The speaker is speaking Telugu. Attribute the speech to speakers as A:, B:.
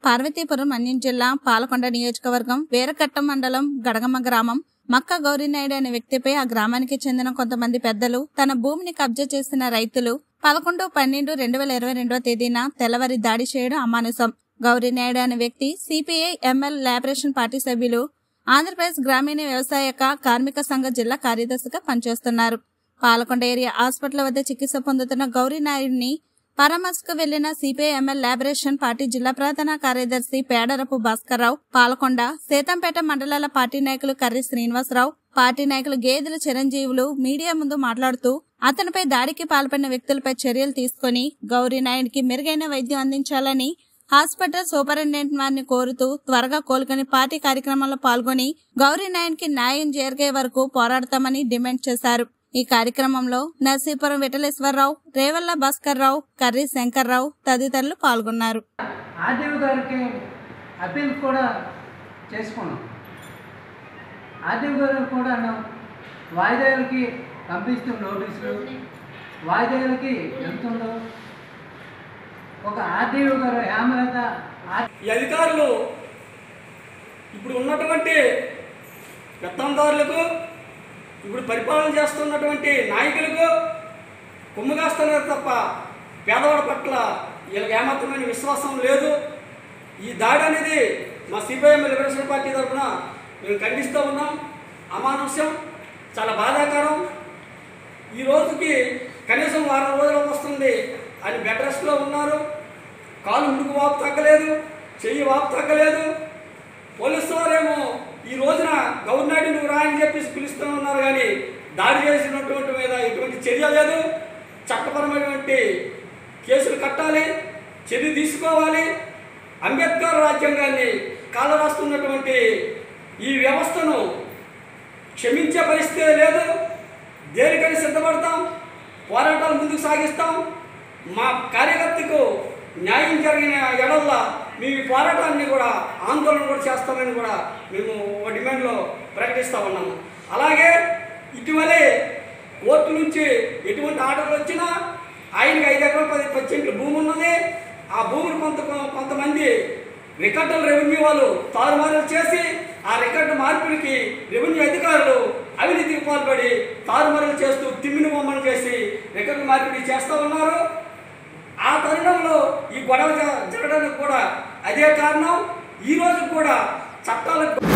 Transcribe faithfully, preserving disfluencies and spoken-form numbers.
A: పార్వతీపురం మన్యం జిల్లా పాలకొండ నియోజకవర్గం వీరకట్టం మండలం గడగమ్మ గ్రామం మక్క గౌరీనాయుడు అనే వ్యక్తిపై ఆ గ్రామానికి చెందిన కొంతమంది పెద్దలు తన భూమిని కబ్జా చేసిన రైతులు పదకొండు పన్నెండు రెండు వేల ఇరవై రెండవ తేదీన తెల్లవారి దాడి చేయడం అమానుషం. గౌరీనాయుడు అనే వ్యక్తి సిపిఐ ఎంఎల్ లిబరేషన్ పార్టీ సభ్యులు, ఆంధ్రప్రదేశ్ గ్రామీణ వ్యవసాయక కార్మిక సంఘ జిల్లా కార్యదర్శిగా పనిచేస్తున్నారు. పాలకొండ ఏరియా హాస్పిటల్ వద్ద చికిత్స పొందుతున్న గౌరీనాయుడిని పరామర్శకు వెళ్లిన సిపిఐ ఎంఎల్ లిబరేషన్ పార్టీ జిల్లా ప్రధాన కార్యదర్శి పేడరపు భాస్కర్రావు, పాలకొండ సీతంపేట మండలాల పార్టీ నాయకులు కర్రి శ్రీనివాసరావు, పార్టీ నాయకులు గేదెల చిరంజీవులు మీడియా ముందు మాట్లాడుతూ అతనిపై దాడికి పాల్పడిన వ్యక్తులపై చర్యలు తీసుకుని గౌరీనాయుడికి మెరుగైన వైద్యం అందించాలని హాస్పిటల్ సూపరింటెండెంట్ వారిని కోరుతూ త్వరగా కోలుకొని పార్టీ కార్యక్రమంలో పాల్గొని గౌరీనాయుడికి న్యాయం జరిగే వరకు పోరాడతామని డిమాండ్ చేశారు. ఈ కార్యక్రమంలో నర్సీపురం విఠలేశ్వరరావు, రేవల్ల భాస్కర్ రావు, కర్రి శంకర్రావు తదితరులు పాల్గొన్నారు.
B: ఆర్డీఓ గారికి అప్పీల్ కూడా చేసుకున్నాం. ఆర్డీఓ గారు కూడా వాయిదాలకి పంపిస్తున్న నోటీసులు వాయిదాలకి వెళ్తుందో ఒక ఆర్డీఓ గారు హేమలత
C: ఈ అధికారులు ఇప్పుడు ఉన్నటువంటి పెత్తందారులకు, ఇప్పుడు పరిపాలన చేస్తున్నటువంటి నాయకులకు కుమ్మగాస్తున్నారు తప్ప పేదవాడి పట్ల వీళ్ళకి ఏమాత్రమైన విశ్వాసం లేదు. ఈ దాడి అనేది మా సిపిఐ లిబరేషన్ పార్టీ తరఫున మేము ఖండిస్తూ ఉన్నాం. అమానుష్యం, చాలా బాధాకరం. ఈ రోజుకి కనీసం వారం రోజులు వస్తుంది అని బెడ్ రెస్ట్లో ఉన్నారు. కాలు ముడుకు వాపు తగ్గలేదు, చెయ్యి వాపు తగ్గలేదు. పోలీసు వారేమో ఈ రోజున గవర్నమెంట్ నువ్వు రా అని చెప్పేసి పిలుస్తూ ఉన్నారు, కానీ దాడి చేసినటువంటి మీద ఎటువంటి చర్య లేదు. చట్టపరమైనటువంటి కేసులు కట్టాలి, చర్య తీసుకోవాలి. అంబేద్కర్ రాజ్యాంగాన్ని కాలరాస్తున్నటువంటి ఈ వ్యవస్థను క్షమించే పరిస్థితి లేదు. దేనికని సిద్ధపడతాం, పోరాటాలు ముందుకు సాగిస్తాం. మా కార్యకర్తకు న్యాయం జరిగిన ఎడల్ల మేము ఈ పోరాటాన్ని కూడా ఆందోళన కూడా చేస్తామని కూడా మేము ఒక డిమాండ్లో ప్రకటిస్తూ ఉన్నాము. అలాగే ఇటీవలే కోర్టు నుంచి ఎటువంటి ఆర్డర్లు వచ్చినా ఆయనకి ఐదు ఎకరాలు పది పది సెంట్లు భూమి ఉన్నది. ఆ భూమిని కొంత కొంతమంది రికార్డుల రెవెన్యూ వాళ్ళు తారుమారులు చేసి ఆ రికార్డు మార్పిడికి రెవెన్యూ అధికారులు అవినీతికి పాల్పడి తారుమారులు చేస్తూ తిమ్మిని బొమ్మలు చేసి రికార్డు మార్పిడి చేస్తూ ఉన్నారు. ఆ తరుణంలో ఈ గొడవ జరగడానికి కూడా అదే కారణం. ఈరోజు కూడా చట్టాలకు